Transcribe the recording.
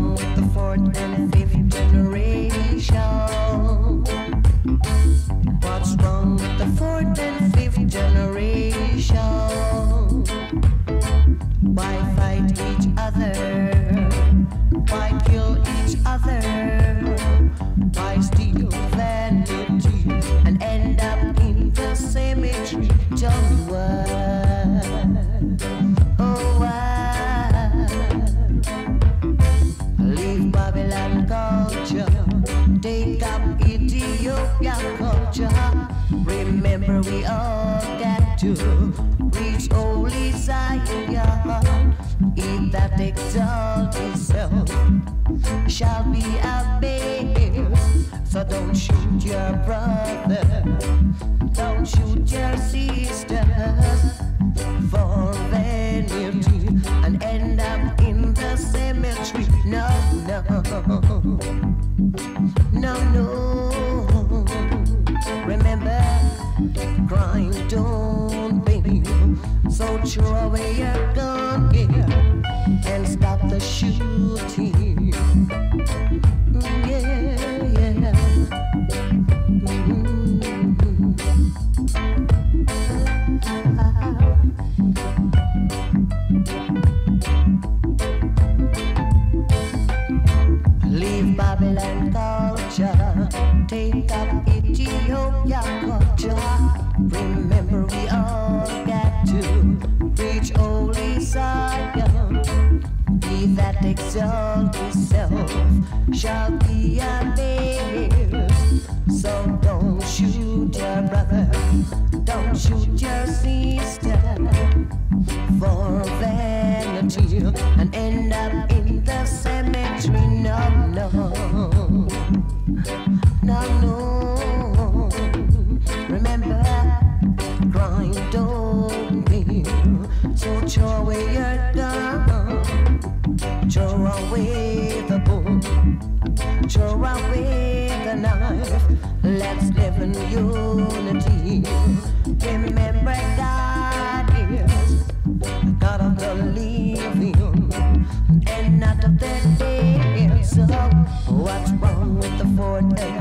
wrong with the fourth and fifth generation? What's wrong with the fourth and fifth generation? Why fight each other? Why kill each other? Why steal vanity and end up in the cemetery? Tell me why? Oh, why? Leave Babylon culture, take up Ethiopia culture. Remember we all got to reach holy Zion. He that exalts himself shall be abased. So don't shoot your brother, don't shoot your sister for vanity and end up in the cemetery. No, no, no, no. Remember, crime don't pay. So throw away your gun here and stop the shooting. Yeah, yeah. Leave Babylon culture, take up Ethiopia culture. Remember we all got to reach holy Zion. He that exalts himself shall be abased. So don't shoot your brother, don't shoot your sister for vanity and end up in the cemetery. No, no, no, no. Remember, crime don't pay. So throw away your gun, throw away the boom, throw away the knife. Let's live in unity. Remember, God is God of the living and not of the dead. So what's wrong with the fourth